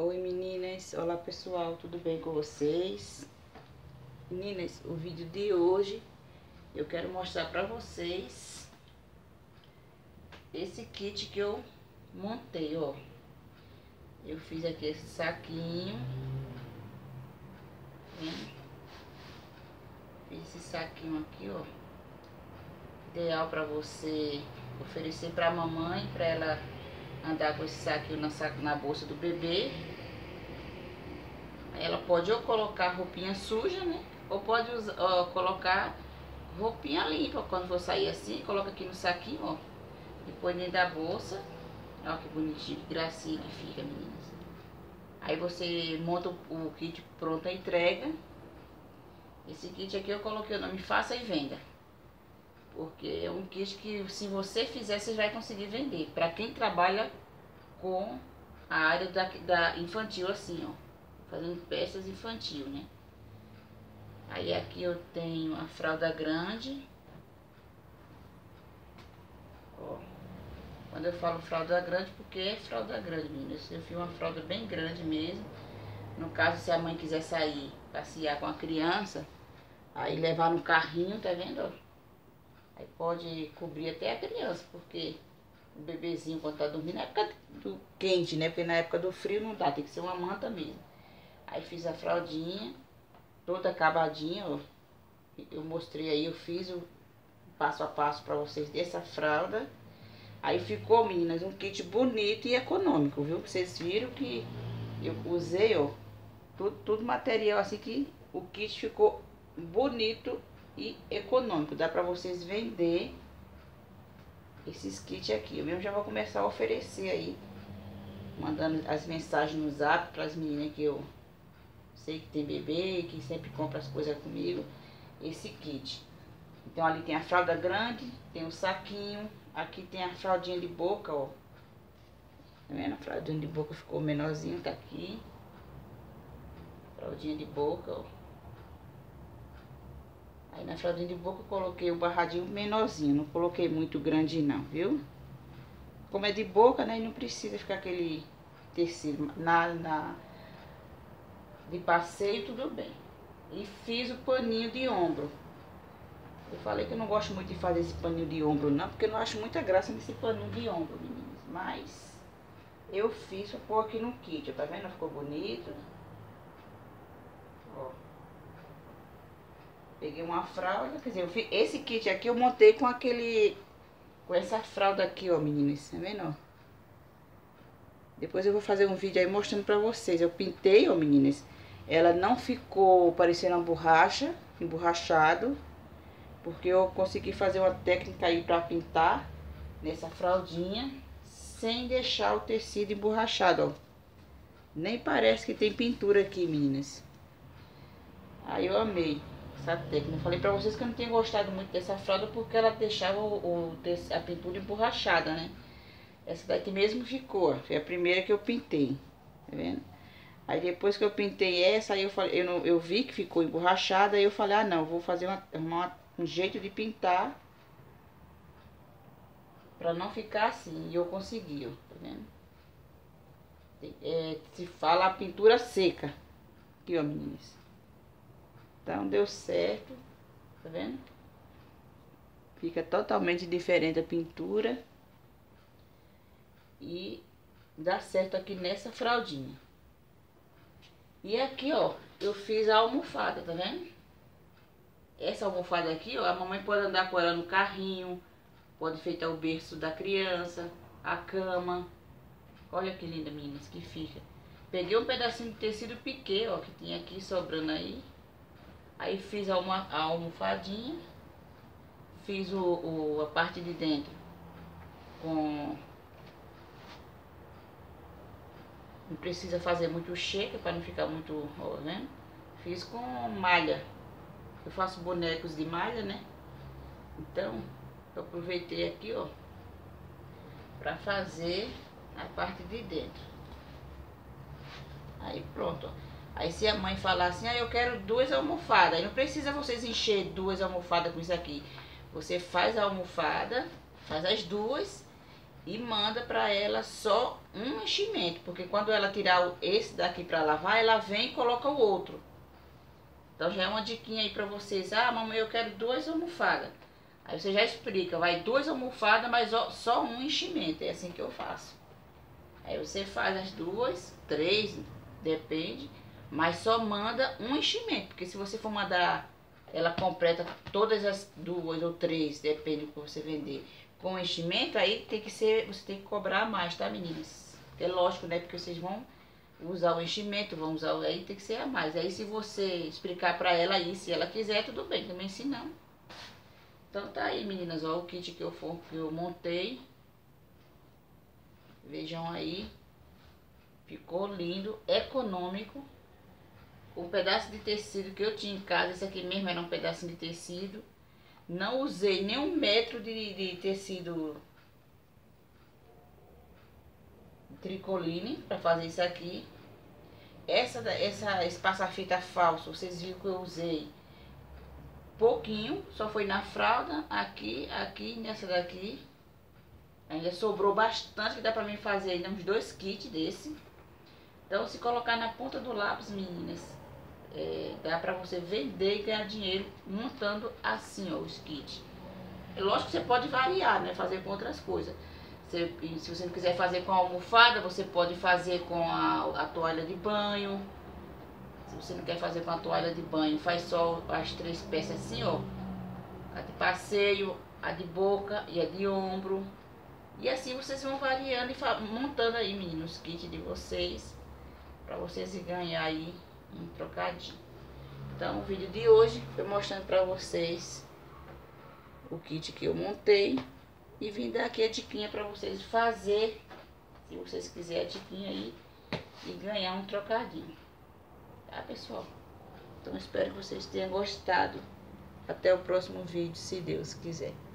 Oi meninas, olá pessoal, tudo bem com vocês? Meninas, o vídeo de hoje eu quero mostrar pra vocês esse kit que eu montei, ó. Eu fiz aqui esse saquinho, vendo? Fiz esse saquinho aqui, ó. Ideal pra você oferecer pra mamãe, pra ela andar com esse saquinho na bolsa do bebê. Ela pode ou colocar roupinha suja, né? Ou pode colocar roupinha limpa. Quando for sair assim, coloca aqui no saquinho, ó. E põe dentro da bolsa. Olha que bonitinho, que gracinha que fica, meninas. Aí você monta o kit pronto à entrega. Esse kit aqui eu coloquei o nome Faça e Venda. Porque é um kit que se você fizer, você vai conseguir vender. Pra quem trabalha com a área da infantil assim, ó. Fazendo peças infantil, né? Aí aqui eu tenho a fralda grande. Ó. Quando eu falo fralda grande, porque é fralda grande, meninas. Eu fiz uma fralda bem grande mesmo. No caso, se a mãe quiser sair, passear com a criança, aí levar no carrinho, tá vendo? Aí pode cobrir até a criança, porque o bebezinho quando tá dormindo, na época do quente, né? Porque na época do frio não dá, tem que ser uma manta mesmo. Aí fiz a fraldinha, toda acabadinha, ó. Eu mostrei aí, eu fiz o passo a passo pra vocês dessa fralda. Aí ficou, meninas, um kit bonito e econômico, viu? Vocês viram que eu usei, ó, tudo material assim que o kit ficou bonito e econômico. Dá pra vocês vender esses kits aqui. Eu mesmo já vou começar a oferecer aí, mandando as mensagens no zap para as meninas que eu sei que tem bebê e que sempre compra as coisas comigo, esse kit. Então ali tem a fralda grande, tem o saquinho, aqui tem a fraldinha de boca, ó. Tá vendo? A fraldinha de boca ficou menorzinho, tá aqui. Fraldinha de boca, ó. Aí na fraldinha de boca eu coloquei o barradinho menorzinho, não coloquei muito grande não, viu? Como é de boca, né, e não precisa ficar aquele tecido de passeio, tudo bem. E fiz o paninho de ombro. Eu falei que eu não gosto muito de fazer esse paninho de ombro não, porque eu não acho muita graça nesse paninho de ombro, meninas. Mas eu fiz pra pôr aqui no kit, tá vendo? Ficou bonito. Ó. Peguei uma fralda, quer dizer, esse kit aqui eu montei com essa fralda aqui, ó, meninas. Tá vendo, ó? Depois eu vou fazer um vídeo aí mostrando pra vocês. Eu pintei, ó, meninas. Ela não ficou parecendo uma borracha, emborrachado. Porque eu consegui fazer uma técnica aí pra pintar nessa fraldinha, sem deixar o tecido emborrachado, ó. Nem parece que tem pintura aqui, meninas. Aí eu amei essa técnica. Eu falei pra vocês que eu não tinha gostado muito dessa fralda, porque ela deixava a pintura emborrachada, né? Essa daqui mesmo ficou, ó. Foi a primeira que eu pintei, tá vendo? Aí depois que eu pintei essa, aí eu falei, eu vi que ficou emborrachada, aí eu falei, ah não, eu vou fazer um jeito de pintar pra não ficar assim. E eu consegui, ó, tá vendo? Se fala a pintura seca. Aqui, ó, meninas. Então deu certo, tá vendo? Fica totalmente diferente a pintura. E dá certo aqui nessa fraldinha. E aqui, ó, eu fiz a almofada, tá vendo? Essa almofada aqui, ó, a mamãe pode andar com ela no carrinho, pode enfeitar o berço da criança, a cama. Olha que linda, meninas, que fica. Peguei um pedacinho de tecido piquê, ó, que tinha aqui sobrando aí. Aí fiz a almofadinha, fiz a parte de dentro com... Não precisa fazer muito cheque para não ficar muito, ó, né? Fiz com malha. Eu faço bonecos de malha, né? Então, eu aproveitei aqui, ó, pra fazer a parte de dentro. Aí pronto, ó. Aí se a mãe falar assim, ah, eu quero 2 almofadas. Aí não precisa vocês encher 2 almofadas com isso aqui. Você faz a almofada, faz as 2 e manda pra ela só um enchimento, porque quando ela tirar esse daqui pra lavar, ela vem e coloca o outro. Então já é uma diquinha aí pra vocês. Ah, mamãe, eu quero 2 almofadas. Aí você já explica, vai 2 almofadas, mas só um enchimento. É assim que eu faço. Aí você faz as 2, 3, depende, mas só manda um enchimento, porque se você for mandar ela completa todas as 2 ou 3, depende do que você vender, com enchimento, aí tem que ser, você tem que cobrar mais, tá, meninas? É lógico, né? Porque vocês vão usar o enchimento, vão usar, aí tem que ser a mais. Aí se você explicar pra ela aí, se ela quiser, tudo bem, também se não. Então tá aí, meninas, ó, o kit que eu montei. Vejam aí. Ficou lindo, econômico. O pedaço de tecido que eu tinha em casa, esse aqui mesmo era um pedacinho de tecido. Não usei nem 1 metro de tecido tricoline para fazer isso aqui. Esse passa-fita falso, vocês viram que eu usei pouquinho, só foi na fralda, aqui, nessa daqui. Ainda sobrou bastante, que dá pra mim fazer ainda uns 2 kits desse. Então, se colocar na ponta do lápis, meninas, dá pra você vender e ganhar dinheiro montando assim, ó, os kits. É lógico que você pode variar, né? Fazer com outras coisas. Se você não quiser fazer com a almofada, você pode fazer com a toalha de banho. Se você não quer fazer com a toalha de banho, faz só as 3 peças assim, ó. A de passeio, a de boca e a de ombro. E assim vocês vão variando e montando aí, meninos, os kits de vocês. Pra vocês ganhar aí um trocadinho. Então o vídeo de hoje foi mostrando pra vocês o kit que eu montei. E vim dar aqui a diquinha pra vocês fazer, se vocês quiserem a diquinha aí, e ganhar um trocadinho. Tá, pessoal? Então espero que vocês tenham gostado. Até o próximo vídeo, se Deus quiser.